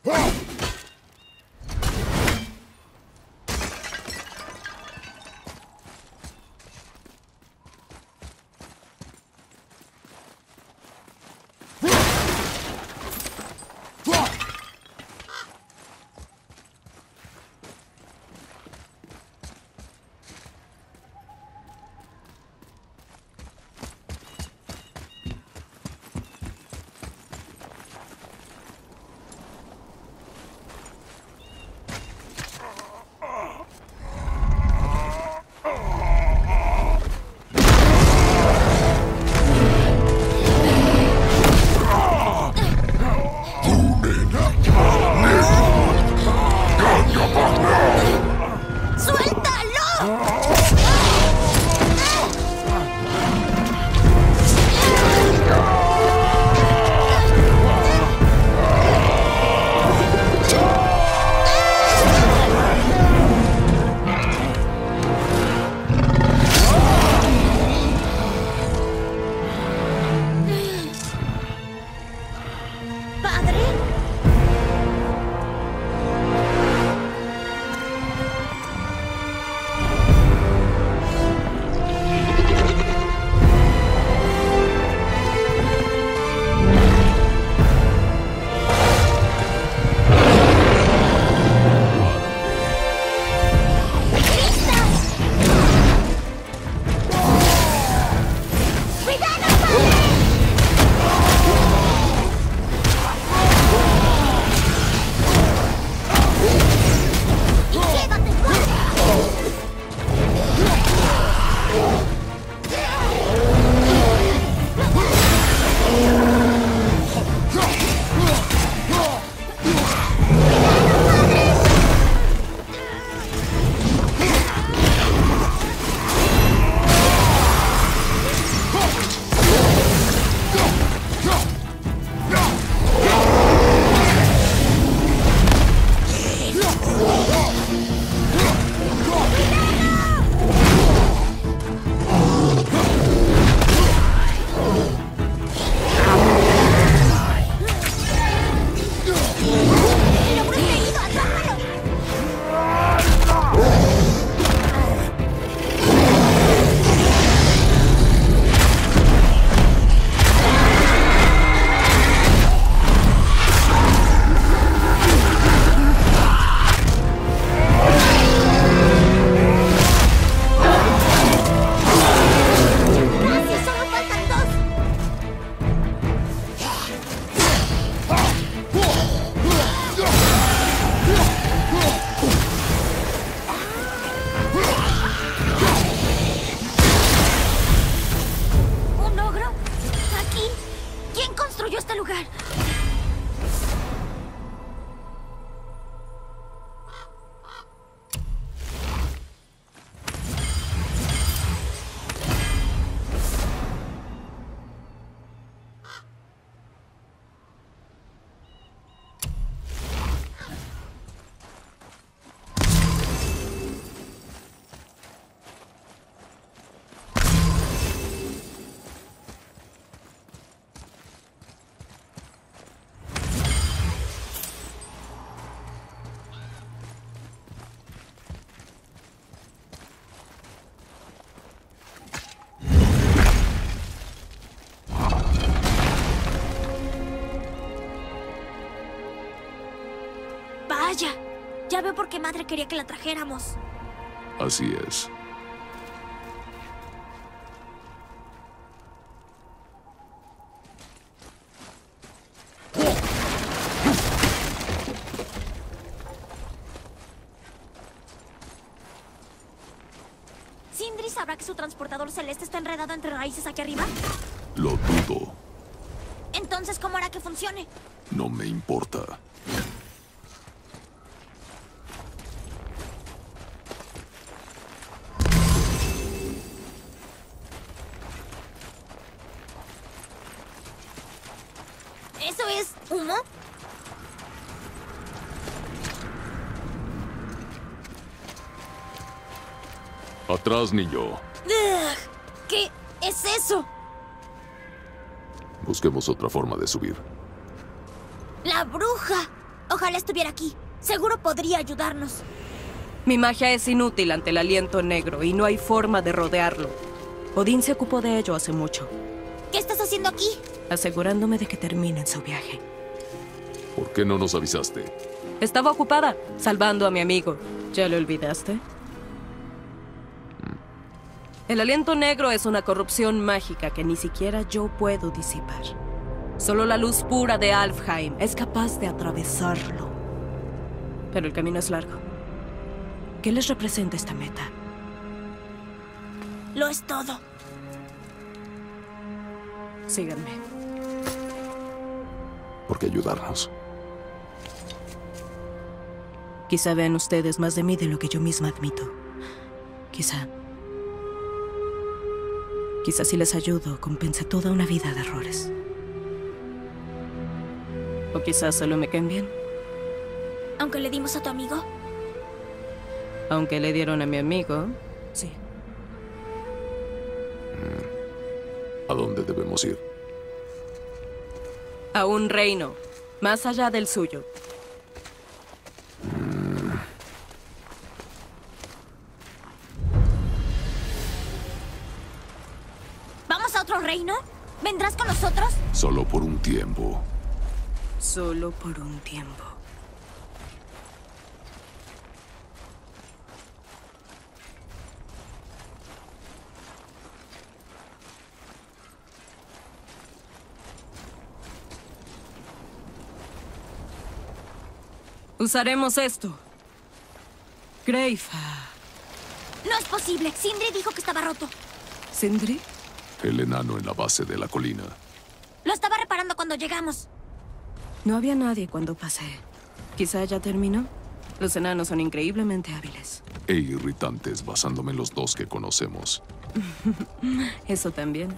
Vaya, ya veo por qué madre quería que la trajéramos. Así es. ¿Sindri sabrá que su transportador celeste está enredado entre raíces aquí arriba? Lo dudo. Entonces, ¿cómo hará que funcione? No me importa. ¿Eso es humo? Atrás, niño. Ugh, ¿qué es eso? Busquemos otra forma de subir. ¡La bruja! Ojalá estuviera aquí. Seguro podría ayudarnos. Mi magia es inútil ante el aliento negro y no hay forma de rodearlo. Odín se ocupó de ello hace mucho. ¿Qué estás haciendo aquí? Asegurándome de que terminen su viaje. ¿Por qué no nos avisaste? Estaba ocupada, salvando a mi amigo. ¿Ya lo olvidaste? El aliento negro es una corrupción mágica que ni siquiera yo puedo disipar. Solo la luz pura de Alfheim es capaz de atravesarlo. Pero el camino es largo. ¿Qué les representa esta meta? Lo es todo. Síganme. ¿Por qué ayudarnos? Quizá vean ustedes más de mí de lo que yo misma admito. Quizá si les ayudo, compense toda una vida de errores. O quizás solo me caen bien. Aunque le dimos a tu amigo. Aunque le dieron a mi amigo, sí. ¿A dónde debemos ir? A un reino, más allá del suyo. ¿Vamos a otro reino? ¿Vendrás con nosotros? Solo por un tiempo. Solo por un tiempo. Usaremos esto. Greifa. No es posible. Sindri dijo que estaba roto. ¿Sindri? El enano en la base de la colina. Lo estaba reparando cuando llegamos. No había nadie cuando pasé. Quizá ya terminó. Los enanos son increíblemente hábiles. E irritantes basándome en los dos que conocemos. Eso también.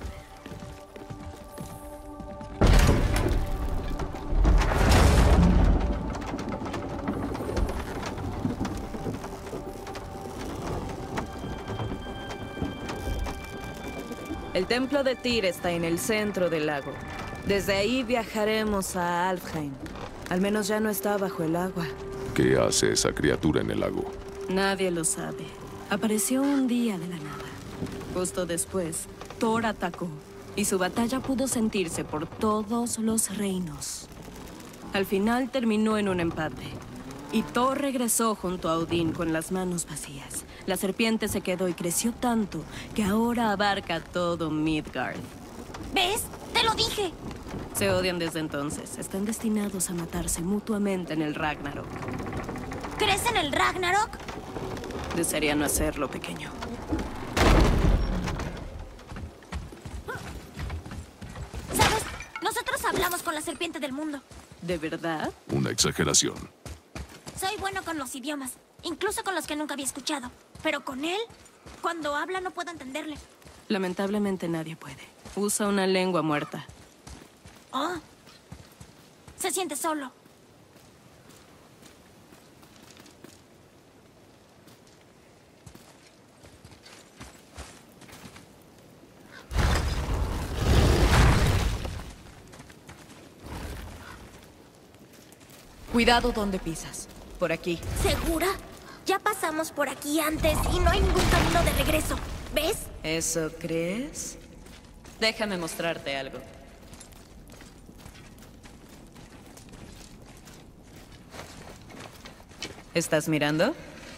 El templo de Tyr está en el centro del lago. Desde ahí viajaremos a Alfheim. Al menos ya no está bajo el agua. ¿Qué hace esa criatura en el lago? Nadie lo sabe. Apareció un día de la nada. Justo después, Thor atacó, y su batalla pudo sentirse por todos los reinos. Al final terminó en un empate, y Thor regresó junto a Odín con las manos vacías. La serpiente se quedó y creció tanto que ahora abarca todo Midgard. ¿Ves? ¡Te lo dije! Se odian desde entonces. Están destinados a matarse mutuamente en el Ragnarok. ¿Crees en el Ragnarok? Desearía no hacerlo, pequeño. ¿Sabes? Nosotros hablamos con la serpiente del mundo. ¿De verdad? Una exageración. Soy bueno con los idiomas, incluso con los que nunca había escuchado. Pero con él, cuando habla no puedo entenderle. Lamentablemente nadie puede. Usa una lengua muerta. Oh. Se siente solo. Cuidado donde pisas. Por aquí. ¿Segura? Ya pasamos por aquí antes y no hay ningún camino de regreso. ¿Ves? ¿Eso crees? Déjame mostrarte algo. ¿Estás mirando?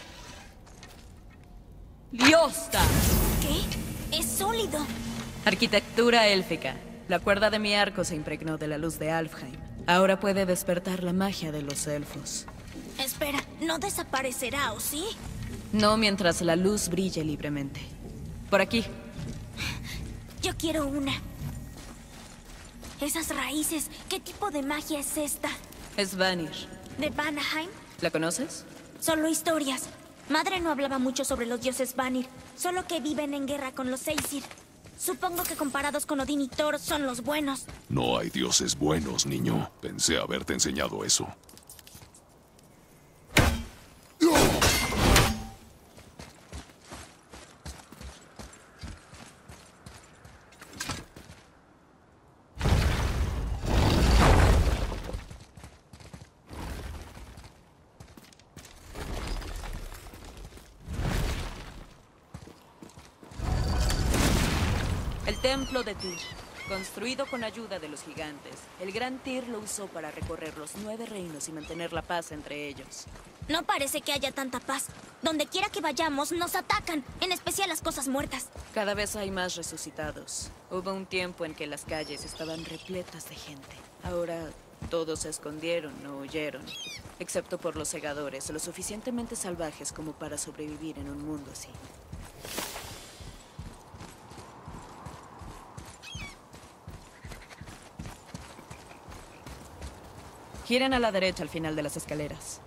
¡Liosta! ¿Qué? Es sólido. Arquitectura élfica. La cuerda de mi arco se impregnó de la luz de Alfheim. Ahora puede despertar la magia de los elfos. Espera, ¿no desaparecerá o sí? No mientras la luz brille libremente. Por aquí. Yo quiero una. Esas raíces, ¿qué tipo de magia es esta? Es Vanir. ¿De Vanaheim? ¿La conoces? Solo historias. Madre no hablaba mucho sobre los dioses Vanir, solo que viven en guerra con los Aesir. Supongo que comparados con Odín y Thor son los buenos. No hay dioses buenos, niño. Pensé haberte enseñado eso. Templo de Tyr. Construido con ayuda de los gigantes, el Gran Tyr lo usó para recorrer los 9 reinos y mantener la paz entre ellos. No parece que haya tanta paz. Donde quiera que vayamos, nos atacan, en especial las cosas muertas. Cada vez hay más resucitados. Hubo un tiempo en que las calles estaban repletas de gente. Ahora todos se escondieron o huyeron, excepto por los segadores, lo suficientemente salvajes como para sobrevivir en un mundo así. Giren a la derecha al final de las escaleras.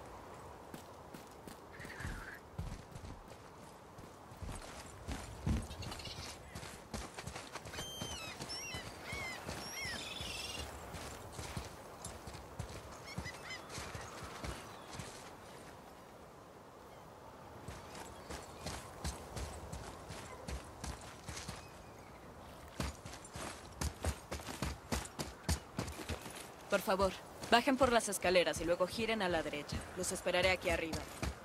Por favor, bajen por las escaleras y luego giren a la derecha. Los esperaré aquí arriba.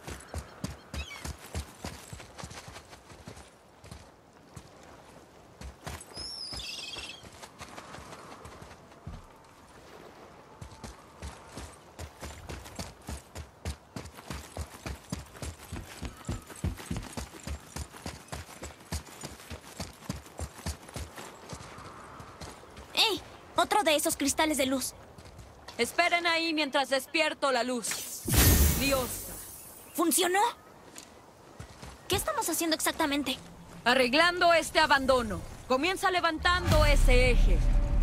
¡Ey! Otro de esos cristales de luz. Esperen ahí mientras despierto la luz. Dios. ¿Funcionó? ¿Qué estamos haciendo exactamente? Arreglando este abandono. Comienza levantando ese eje.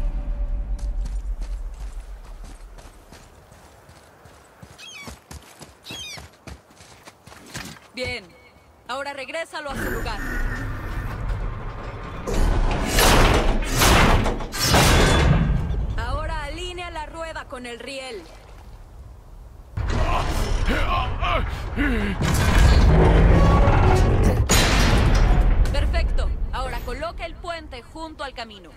Bien. Ahora regrésalo a su lugar. Ahora alinea la rueda con el riel. Perfecto. Ahora coloca el puente junto al camino.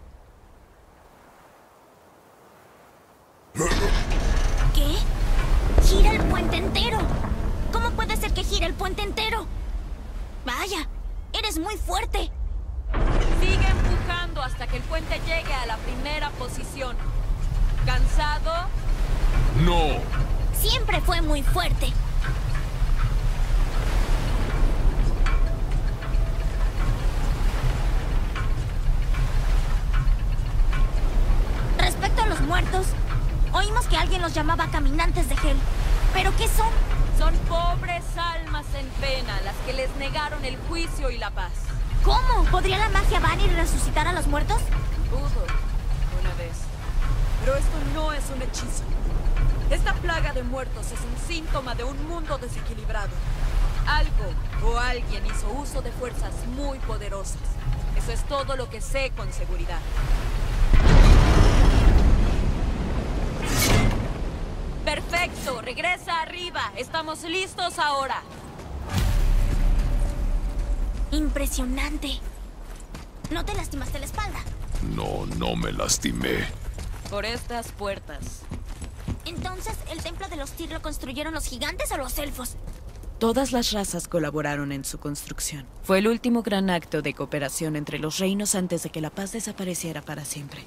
¿Qué? ¡Gira el puente entero! ¿Cómo puede ser que gire el puente entero? Vaya, eres muy fuerte. Sigue empujando hasta que el puente llegue a la primera posición. ¿Cansado? ¡No! Siempre fue muy fuerte. Respecto a los muertos, oímos que alguien los llamaba caminantes de Hel. ¿Pero qué son? Son pobres almas en pena las que les negaron el juicio y la paz. ¿Cómo? ¿Podría la magia Vanir resucitar a los muertos? Pudo, una vez. Pero esto no es un hechizo. Esta plaga de muertos es un síntoma de un mundo desequilibrado. Algo o alguien hizo uso de fuerzas muy poderosas. Eso es todo lo que sé con seguridad. Perfecto, regresa arriba. Estamos listos ahora. Impresionante. ¿No te lastimaste la espalda? No, no me lastimé. Por estas puertas. Entonces, ¿el templo de los Tyr lo construyeron los gigantes o los elfos? Todas las razas colaboraron en su construcción. Fue el último gran acto de cooperación entre los reinos antes de que la paz desapareciera para siempre.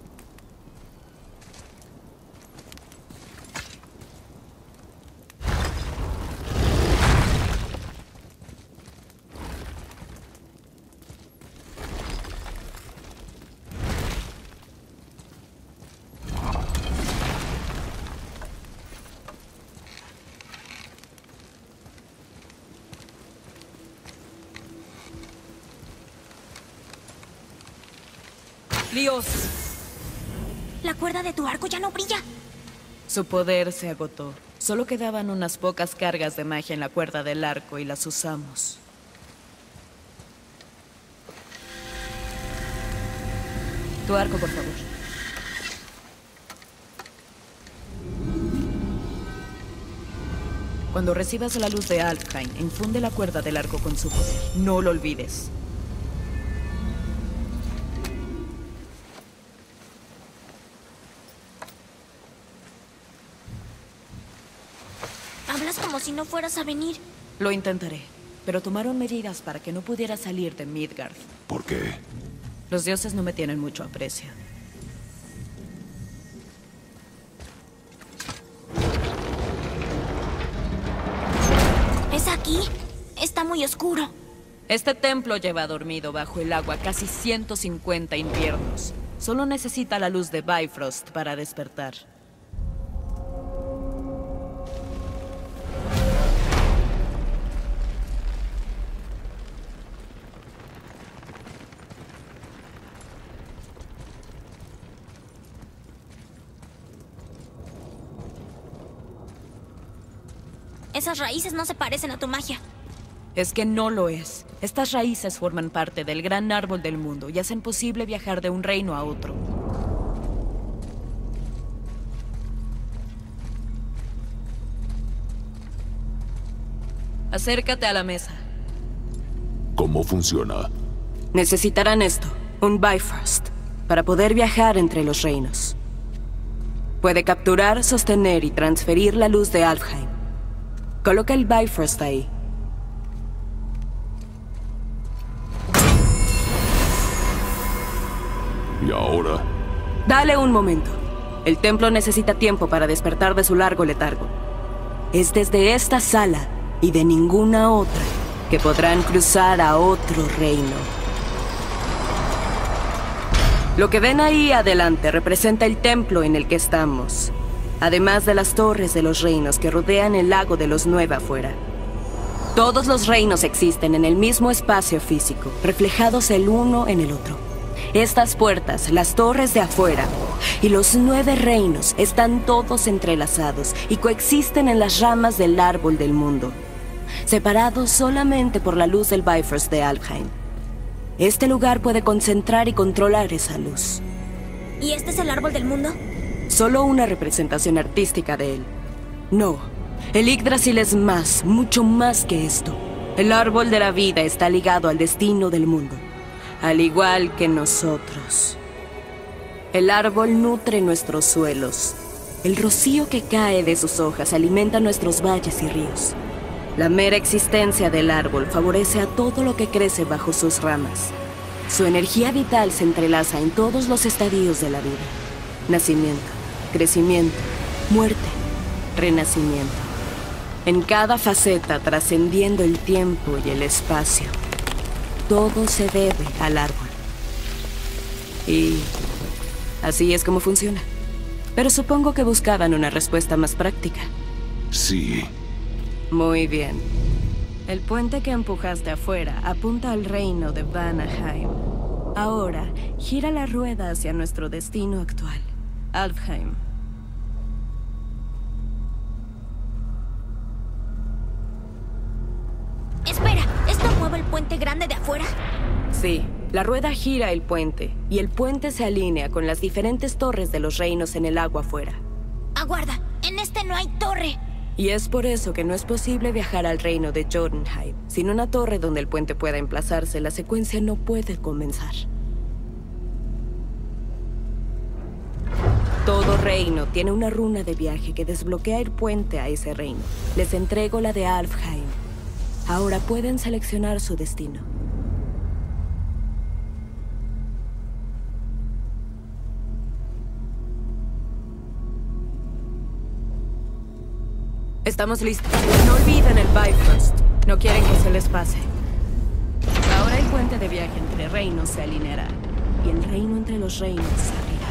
¡Dios! La cuerda de tu arco ya no brilla. Su poder se agotó. Solo quedaban unas pocas cargas de magia en la cuerda del arco y las usamos. Tu arco, por favor. Cuando recibas la luz de Alfheim, infunde la cuerda del arco con su poder. No lo olvides. Hablas como si no fueras a venir. Lo intentaré, pero tomaron medidas para que no pudiera salir de Midgard. ¿Por qué? Los dioses no me tienen mucho aprecio. ¿Es aquí? Está muy oscuro. Este templo lleva dormido bajo el agua casi 150 inviernos. Solo necesita la luz de Bifrost para despertar. Esas raíces no se parecen a tu magia. Es que no lo es. Estas raíces forman parte del gran árbol del mundo y hacen posible viajar de un reino a otro. Acércate a la mesa. ¿Cómo funciona? Necesitarán esto, un Bifrost, para poder viajar entre los reinos. Puede capturar, sostener y transferir la luz de Alfheim. Coloca el Bifrost ahí. ¿Y ahora? Dale un momento. El templo necesita tiempo para despertar de su largo letargo. Es desde esta sala y de ninguna otra que podrán cruzar a otro reino. Lo que ven ahí adelante representa el templo en el que estamos, además de las torres de los reinos que rodean el lago de los Nueve afuera. Todos los reinos existen en el mismo espacio físico, reflejados el uno en el otro. Estas puertas, las torres de afuera y los 9 reinos están todos entrelazados y coexisten en las ramas del árbol del mundo, separados solamente por la luz del Bifrost de Alfheim. Este lugar puede concentrar y controlar esa luz. ¿Y este es el árbol del mundo? Solo una representación artística de él. No, el Yggdrasil es más, mucho más que esto. El árbol de la vida está ligado al destino del mundo, al igual que nosotros. El árbol nutre nuestros suelos. El rocío que cae de sus hojas alimenta nuestros valles y ríos. La mera existencia del árbol favorece a todo lo que crece bajo sus ramas. Su energía vital se entrelaza en todos los estadios de la vida. Nacimiento, crecimiento, muerte, renacimiento. En cada faceta trascendiendo el tiempo y el espacio. Todo se debe al árbol. Y así es como funciona. Pero supongo que buscaban una respuesta más práctica. Sí. Muy bien. El puente que empujaste afuera apunta al reino de Vanaheim. Ahora, gira la rueda hacia nuestro destino actual, Alfheim. Espera, ¿esto mueve el puente grande de afuera? Sí, la rueda gira el puente, y el puente se alinea con las diferentes torres de los reinos en el agua afuera. Aguarda, en este no hay torre. Y es por eso que no es posible viajar al reino de Jotunheim. Sin una torre donde el puente pueda emplazarse, la secuencia no puede comenzar. Todo reino tiene una runa de viaje que desbloquea el puente a ese reino. Les entrego la de Alfheim. Ahora pueden seleccionar su destino. Estamos listos. No olviden el Bifrost. No quieren que se les pase. Ahora el puente de viaje entre reinos se alineará. Y el reino entre los reinos se abrirá.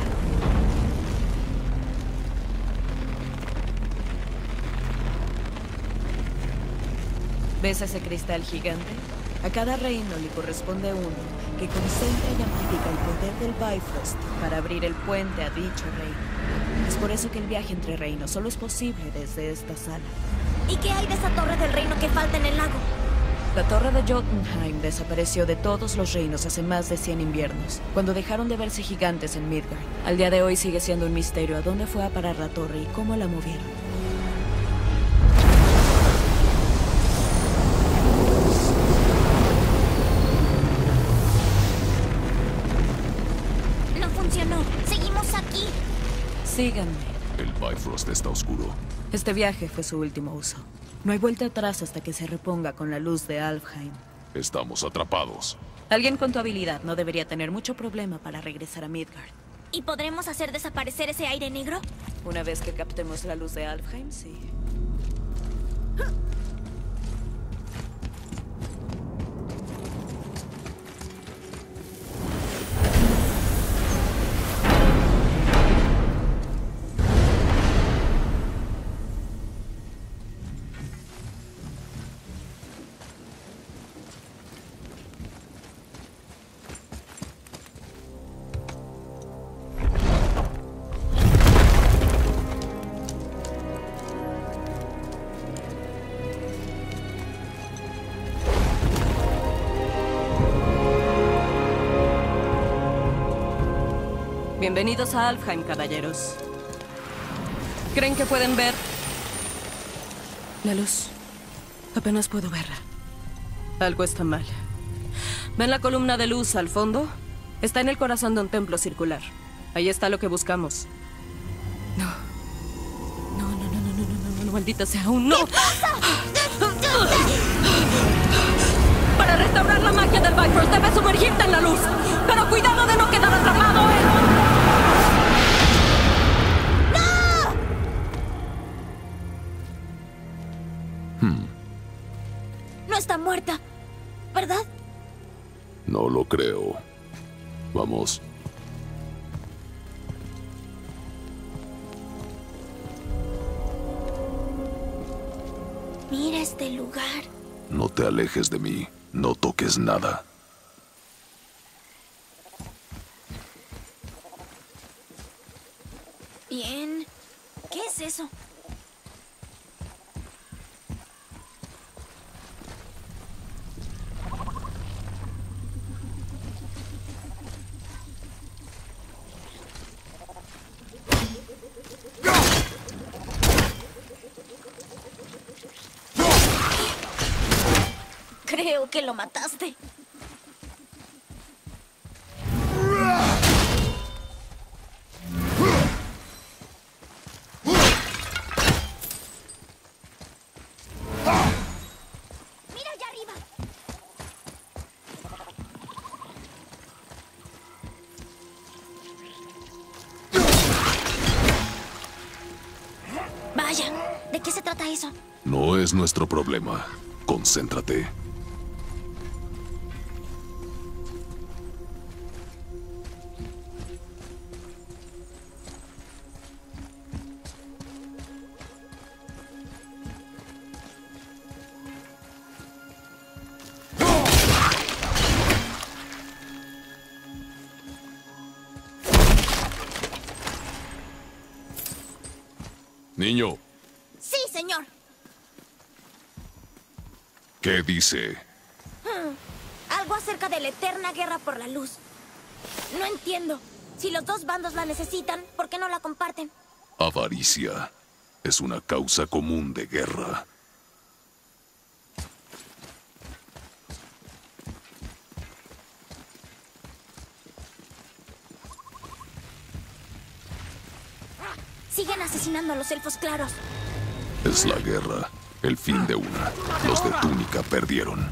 ¿Ves ese cristal gigante? A cada reino le corresponde uno que concentra y amplifica el poder del Bifrost para abrir el puente a dicho reino. Es por eso que el viaje entre reinos solo es posible desde esta sala. ¿Y qué hay de esa torre del reino que falta en el lago? La torre de Jotunheim desapareció de todos los reinos hace más de 100 inviernos, cuando dejaron de verse gigantes en Midgard. Al día de hoy sigue siendo un misterio a dónde fue a parar la torre y cómo la movieron. Seguimos aquí. Síganme. El Bifrost está oscuro. Este viaje fue su último uso. No hay vuelta atrás hasta que se reponga con la luz de Alfheim. Estamos atrapados. Alguien con tu habilidad no debería tener mucho problema para regresar a Midgard. ¿Y podremos hacer desaparecer ese aire negro? Una vez que captemos la luz de Alfheim, sí. Bienvenidos a Alfheim, caballeros. ¿Creen que pueden ver la luz? Apenas puedo verla. Algo está mal. ¿Ven la columna de luz al fondo? Está en el corazón de un templo circular. Ahí está lo que buscamos. No. No, maldita sea, aún no. ¿Qué pasa? Para restaurar la magia del Bifrost debes sumergirte en la luz. Pero cuidado de no quedar atrapado, No está muerta, ¿verdad? No lo creo. Vamos. Mira este lugar. No te alejes de mí. No toques nada. Bien. ¿Qué es eso? Creo que lo mataste. ¡Mira allá arriba! Vaya, ¿de qué se trata eso? No es nuestro problema. Concéntrate. Niño, Sí, señor. ¿qué dice? Algo acerca de la eterna guerra por la luz. No entiendo. Si los dos bandos la necesitan, ¿por qué no la comparten? Avaricia. Es una causa común de guerra. Siguen asesinando a los elfos claros. Es la guerra. El fin de una. Los de Túnica perdieron.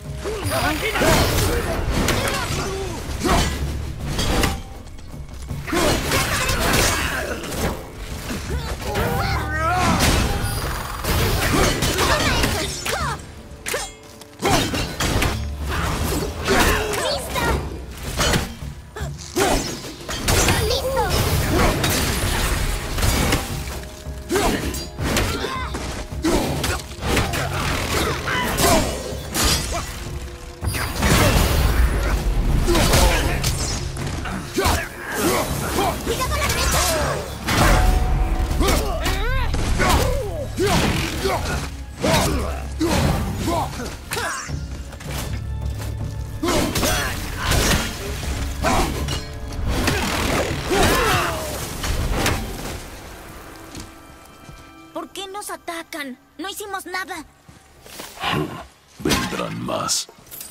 ¿Por qué nos atacan? No hicimos nada. Vendrán más.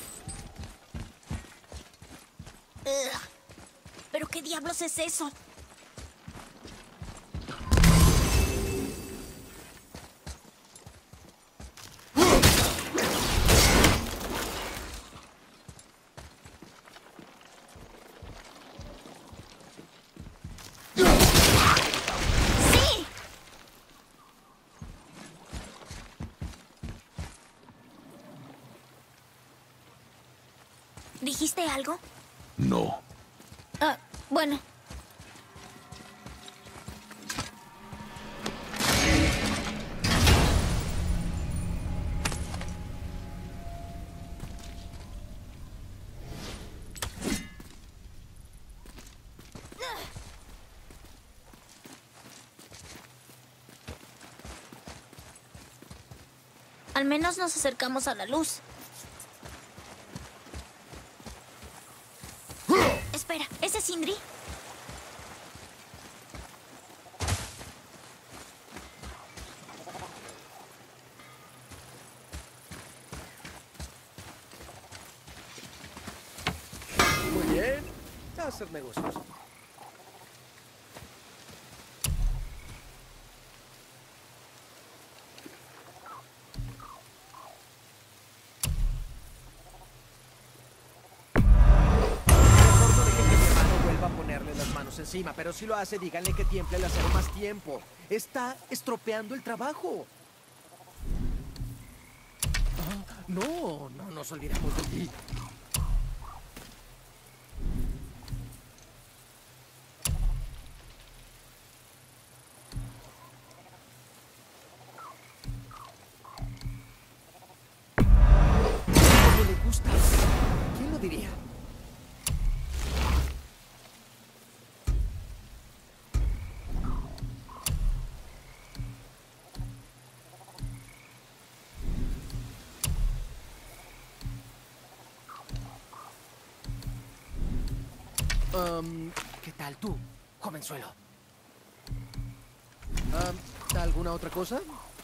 ¿Pero qué diablos es eso? ¿Dijiste algo? No. Ah, bueno. Al menos nos acercamos a la luz. Espera, ¿ese es Sindri? Muy bien. A hacer negocios. Encima, pero si lo hace, díganle que tiemple el acero más tiempo. Está estropeando el trabajo. No nos olvidemos de ti. ¿Cómo le gusta? ¿Quién lo diría? ¿Qué tal tú, jovenzuelo? ¿Alguna otra cosa?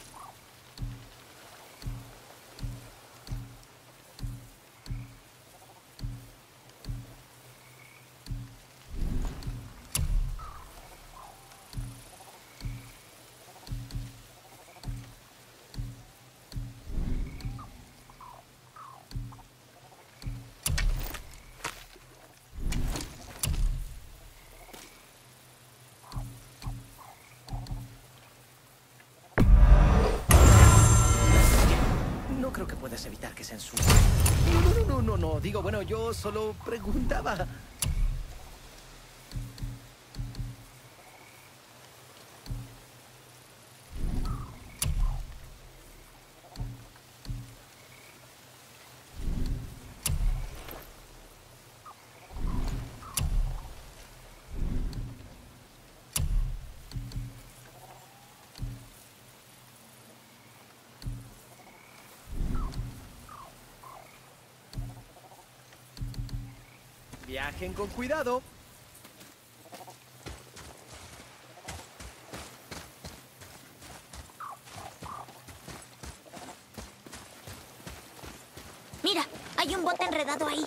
No creo que puedas evitar que se ensucie. No. Digo, bueno, yo solo preguntaba. Viajen con cuidado. Mira, hay un bote enredado ahí.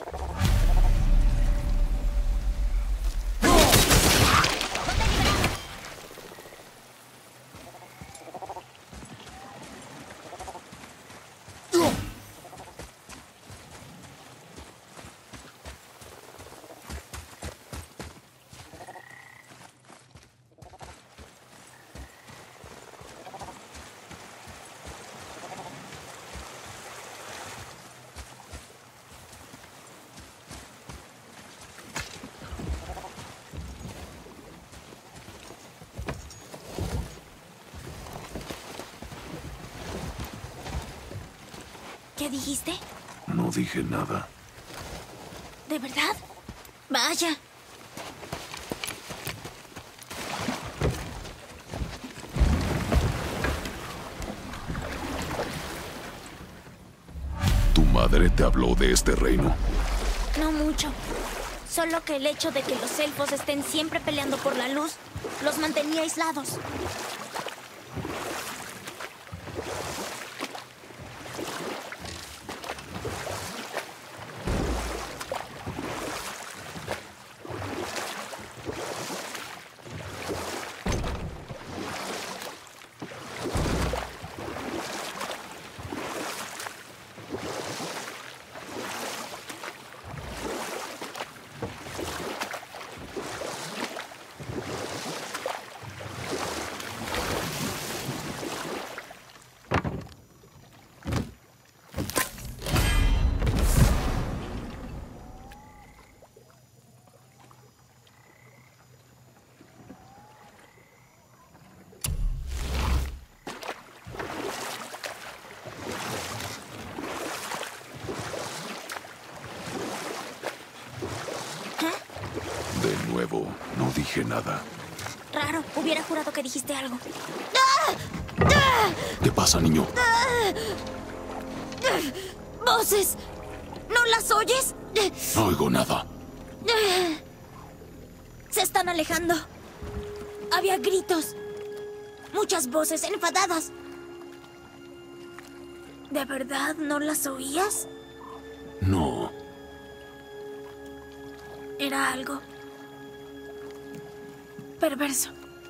¿Qué dijiste? No dije nada. ¿De verdad? Vaya. ¿Tu madre te habló de este reino? No mucho. Solo que el hecho de que los elfos estén siempre peleando por la luz los mantenía aislados. vivo. No dije nada. Raro, hubiera jurado que dijiste algo. ¿Qué pasa, niño? ¡Voces! ¿No las oyes? No oigo nada. Se están alejando. Había gritos. Muchas voces enfadadas. ¿De verdad no las oías? No. Era algo perverso.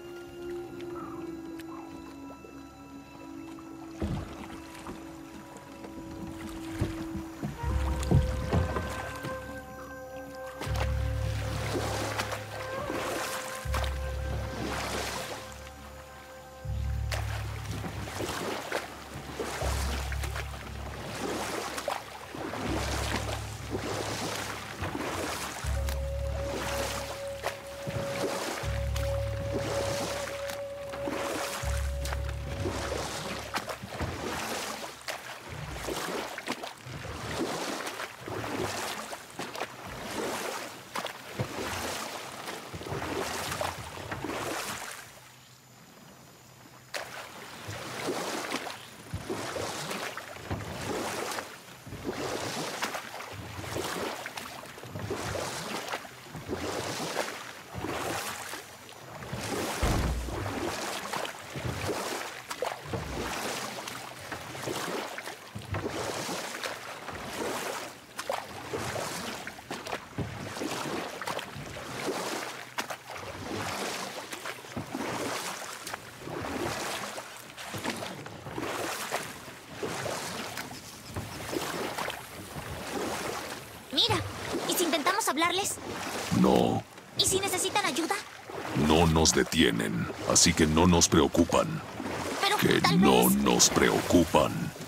Mira, ¿y si intentamos hablarles? No. ¿Y si necesitan ayuda? No nos detienen, así que no nos preocupan. Pero Que tal no vez... nos preocupan.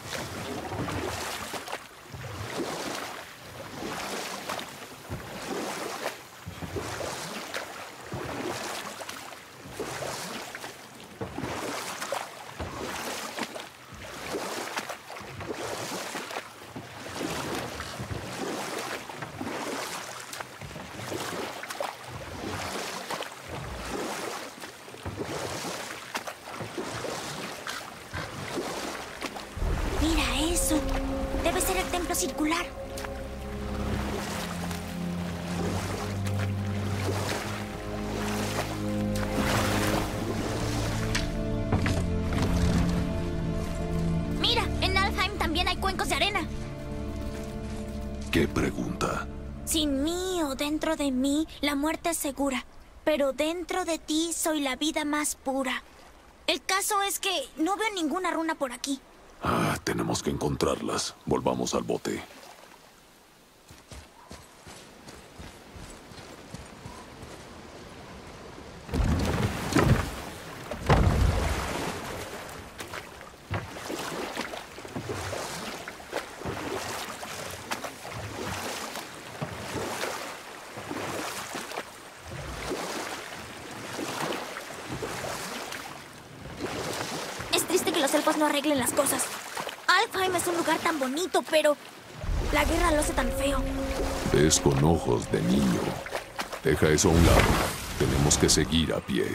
Mira eso. Debe ser el templo circular. Mira, en Alfheim también hay cuencos de arena. ¿Qué pregunta? Sin mí o dentro de mí, la muerte es segura. Pero dentro de ti soy la vida más pura. El caso es que no veo ninguna runa por aquí. Ah, tenemos que encontrarlas. Volvamos al bote. Es triste que los elfos no arreglen las cosas. Alfheim es un lugar tan bonito, pero la guerra lo hace tan feo. Ves con ojos de niño. Deja eso a un lado. Tenemos que seguir a pie.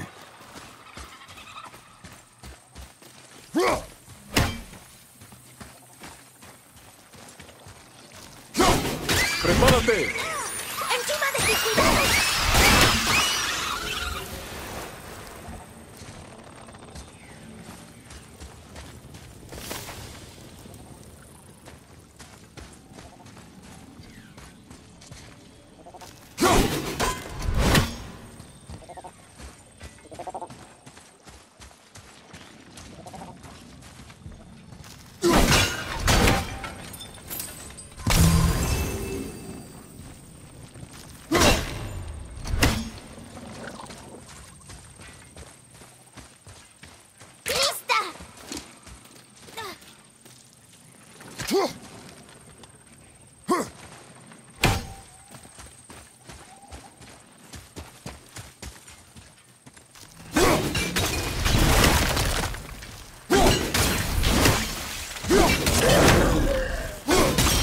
¡Prepárate! ¡Encima de ti, cuidado!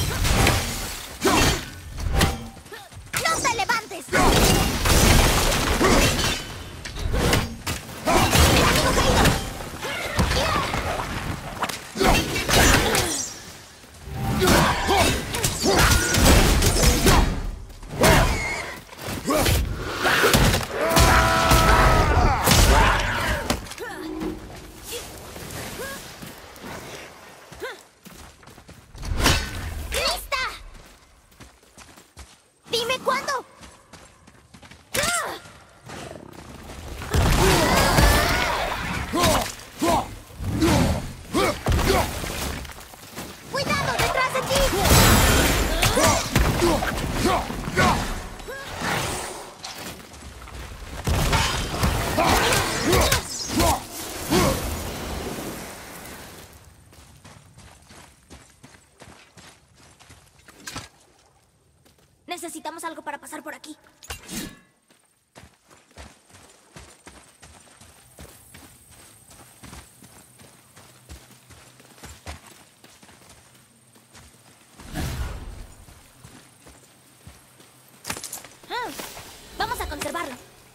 ¡No te levantes! Necesitamos algo para pasar por aquí. Vamos a conservarlo.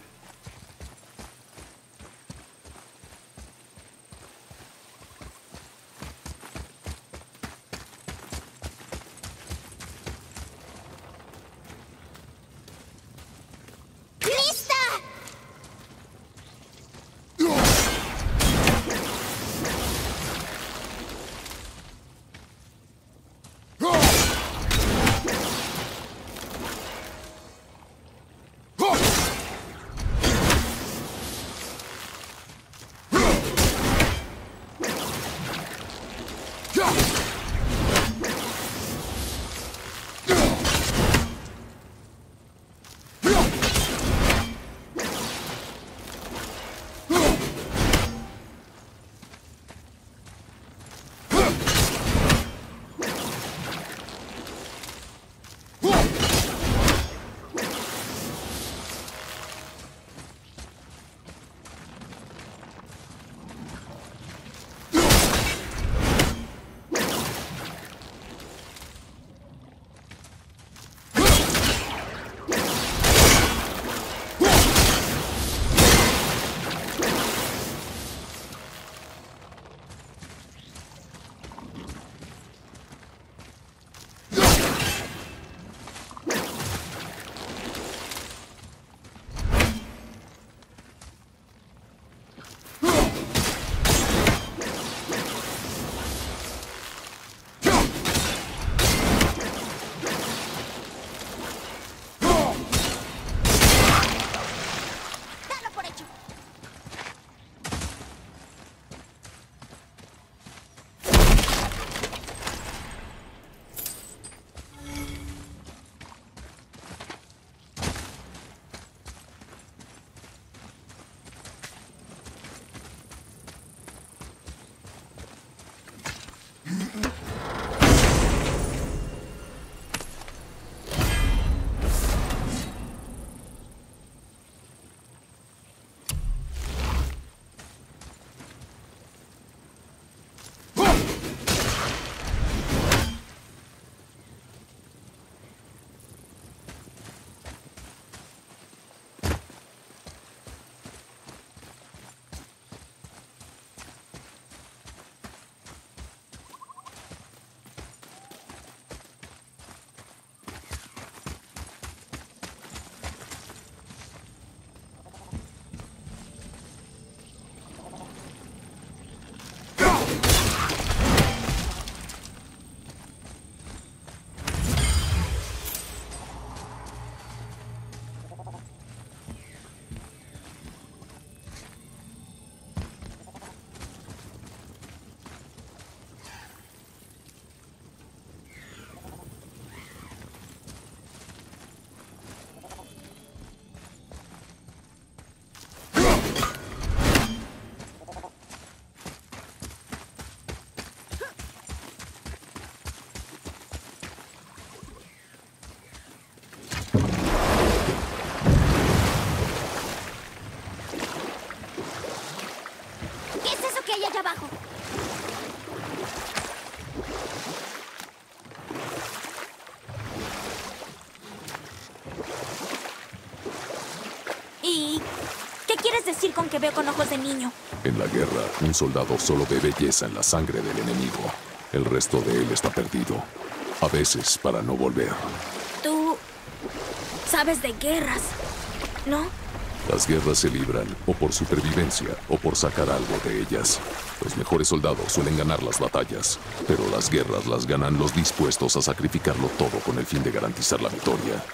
Abajo. ¿Y qué quieres decir con que veo con ojos de niño? En la guerra, un soldado solo ve belleza en la sangre del enemigo. El resto de él está perdido. A veces para no volver. Tú sabes de guerras, ¿no? Las guerras se libran o por supervivencia o por sacar algo de ellas. Los mejores soldados suelen ganar las batallas, pero las guerras las ganan los dispuestos a sacrificarlo todo con el fin de garantizar la victoria.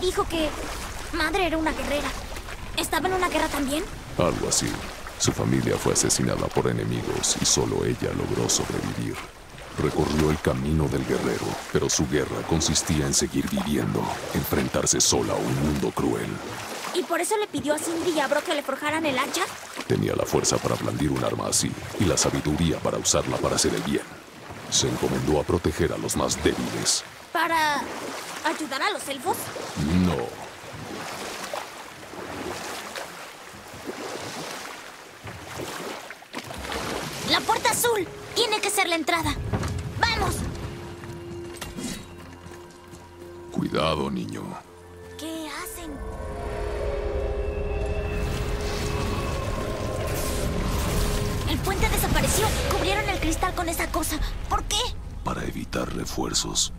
dijo que madre era una guerrera. ¿Estaba en una guerra también? Algo así. Su familia fue asesinada por enemigos y solo ella logró sobrevivir. Recorrió el camino del guerrero, pero su guerra consistía en seguir viviendo, enfrentarse sola a un mundo cruel. ¿Y por eso le pidió a Sindri y a Brock que le forjaran el hacha? Tenía la fuerza para blandir un arma así y la sabiduría para usarla para hacer el bien. Se encomendó a proteger a los más débiles. ¿Para ayudar a los elfos? No. ¡La puerta azul! Tiene que ser la entrada. ¡Vamos! Cuidado, niño. ¿Qué hacen? El puente desapareció. Cubrieron el cristal con esa cosa. ¿Por qué? Para evitar refuerzos.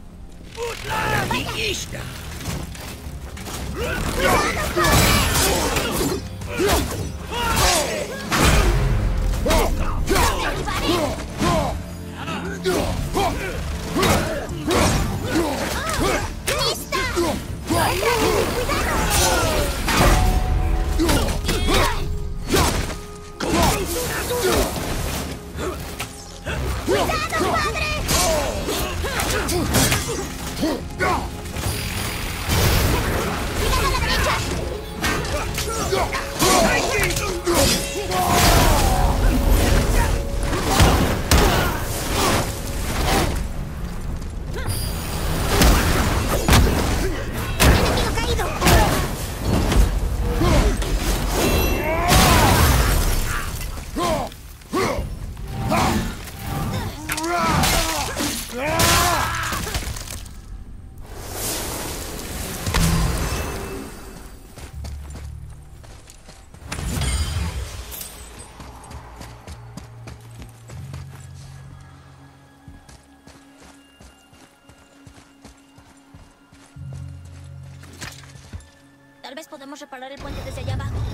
Tal vez podemos reparar el puente desde allá abajo.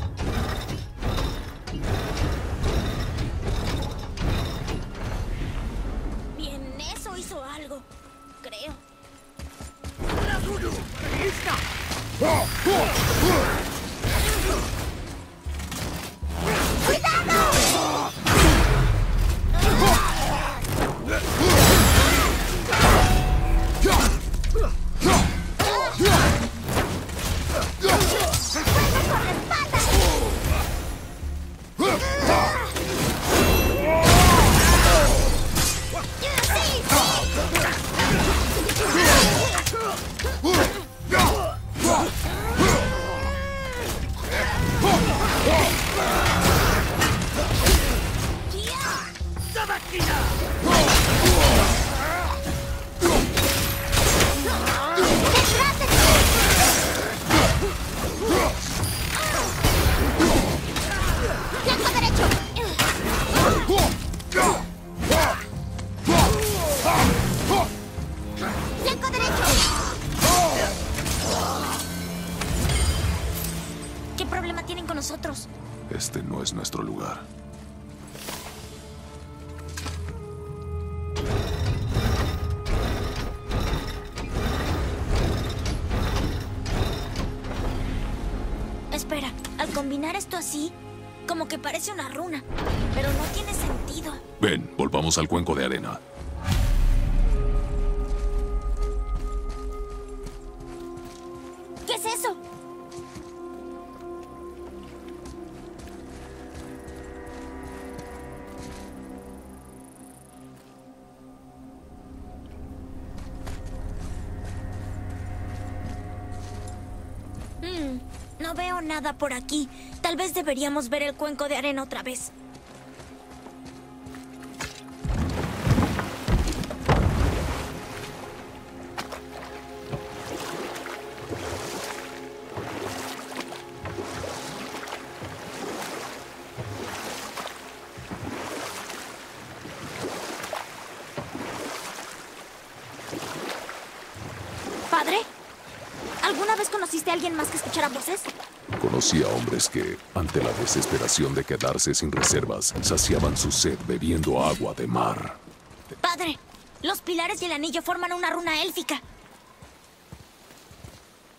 Bien, eso hizo algo. Creo. ¿Qué problema tienen con nosotros? Este no es nuestro lugar. Espera, al combinar esto así, como que parece una runa, pero no tiene sentido. Ven, volvamos al cuenco de arena. ¿Qué es eso? No veo nada por aquí. Tal vez deberíamos ver el cuenco de arena otra vez. ¿Padre? ¿Alguna vez conociste a alguien más que escuchara voces? Conocí a hombres que, ante la desesperación de quedarse sin reservas, saciaban su sed bebiendo agua de mar. Padre, los pilares y el anillo forman una runa élfica.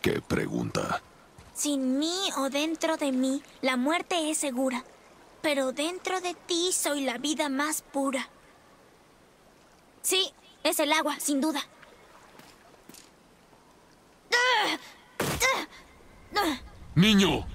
¿Qué pregunta? Sin mí o dentro de mí, la muerte es segura. Pero dentro de ti soy la vida más pura. Sí, es el agua, sin duda. ¡Niño!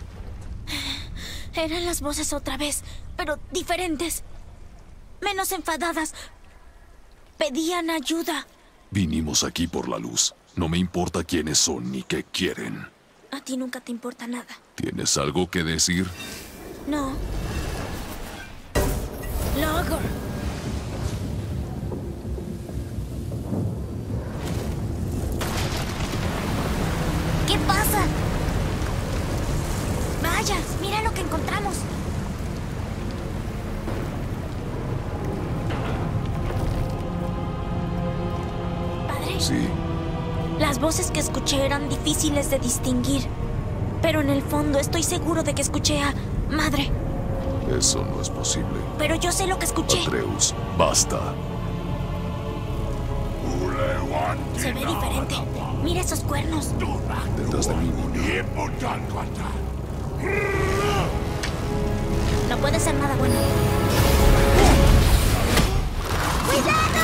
Eran las voces otra vez, pero diferentes. Menos enfadadas. Pedían ayuda. Vinimos aquí por la luz. No me importa quiénes son ni qué quieren. A ti nunca te importa nada. ¿Tienes algo que decir? No. Logor. ¿Qué pasa? Vaya, mira lo que encontramos. Padre. Sí. Las voces que escuché eran difíciles de distinguir. Pero en el fondo estoy seguro de que escuché a Madre. Eso no es posible. Pero yo sé lo que escuché. Atreus, basta. Se ve diferente. Mira esos cuernos. Detrás de mí, niño. No puede ser nada bueno. ¡Cuidado!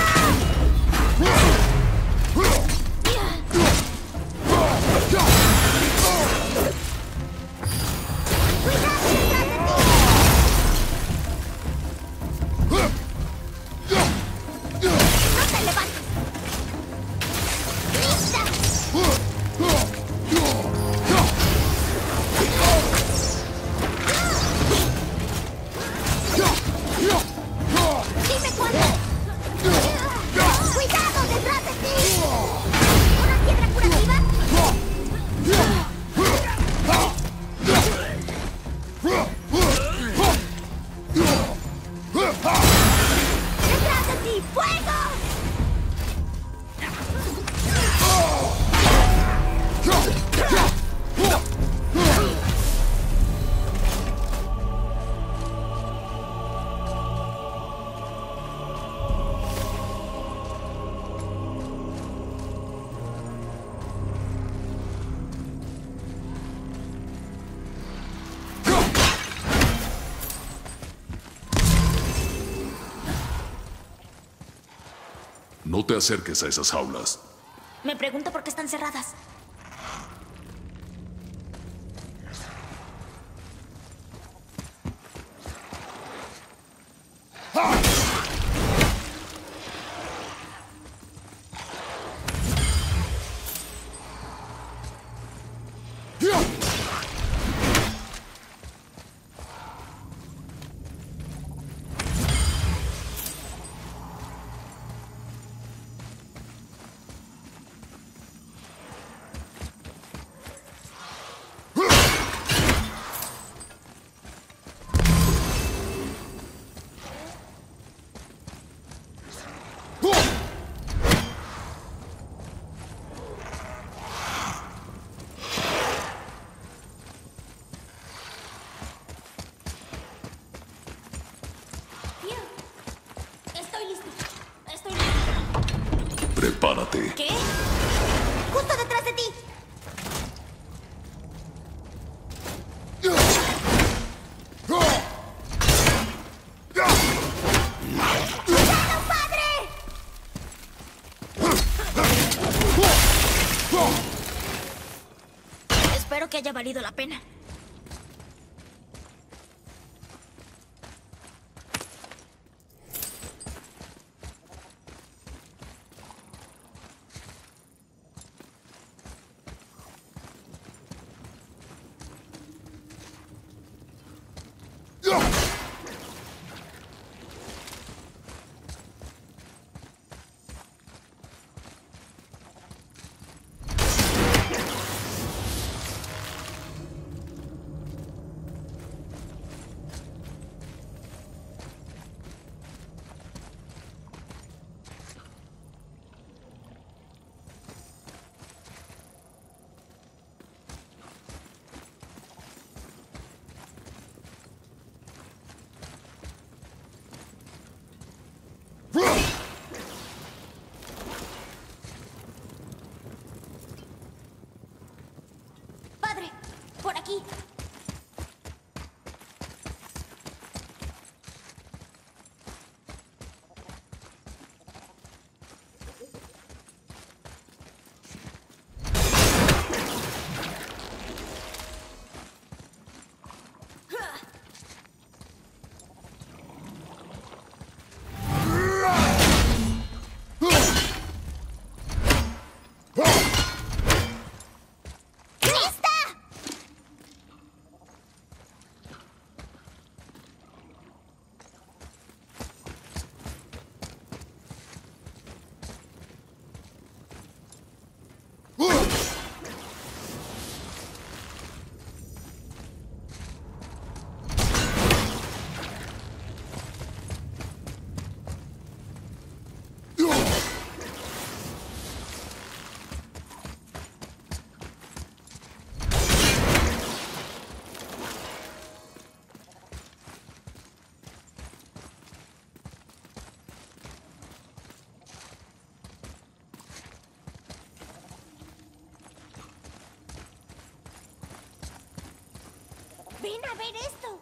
¡Dime cuándo! ¡Cuidado! ¡Detrás de ti! ¿Una piedra curativa? ¡Detrás de ti! ¡Fuego! No te acerques a esas jaulas. Me pregunto por qué están cerradas. Estoy listo. Estoy listo. Prepárate. ¿Qué? Justo detrás de ti. ¡Cuidado, padre! Espero que haya valido la pena. ¡Ven a ver esto!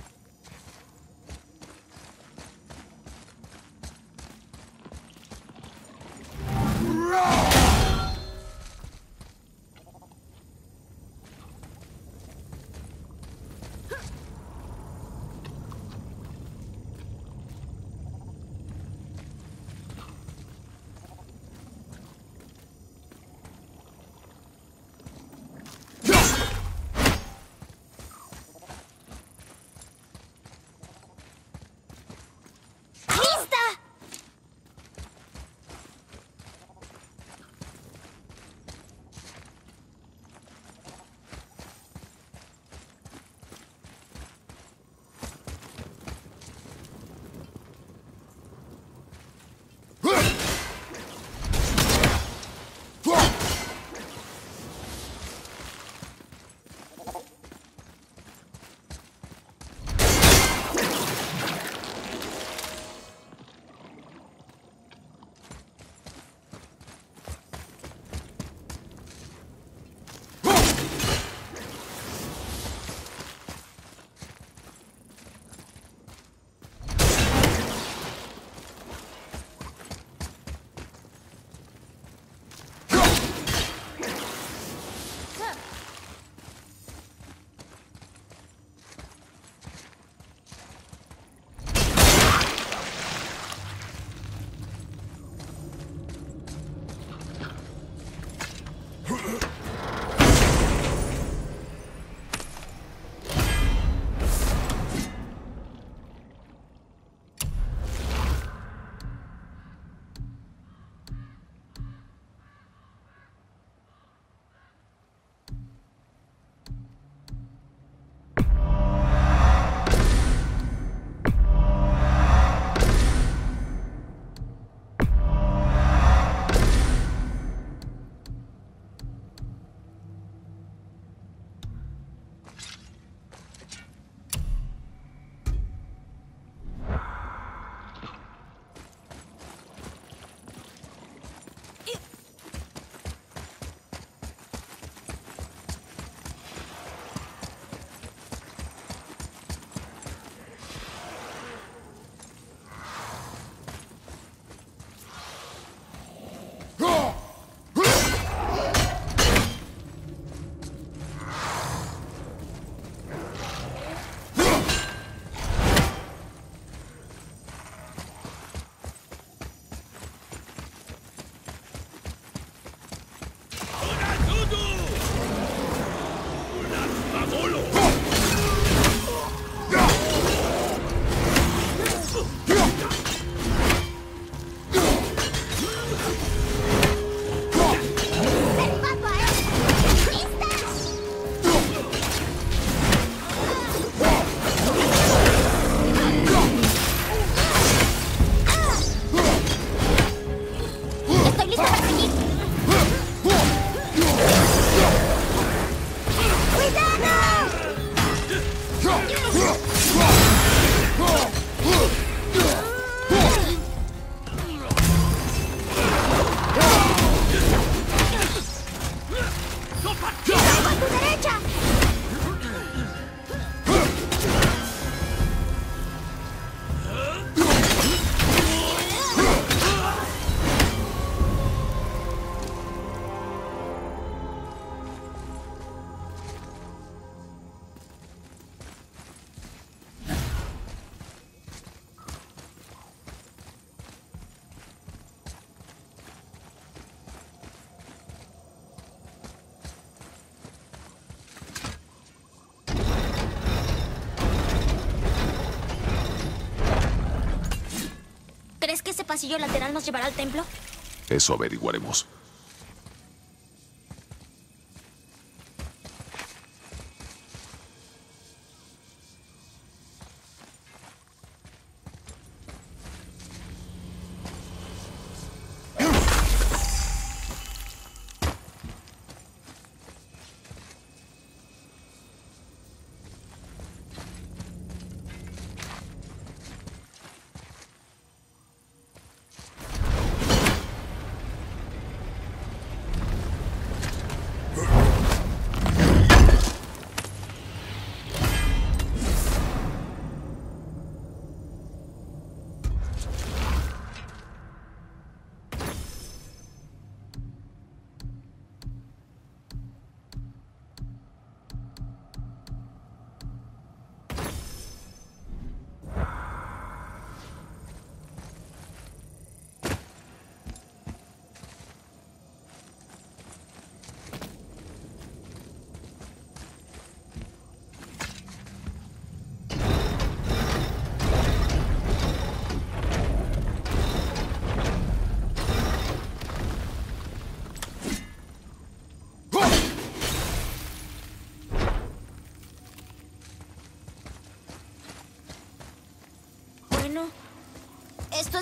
¿Crees que ese pasillo lateral nos llevará al templo? Eso averiguaremos.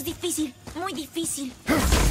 es difícil, muy difícil.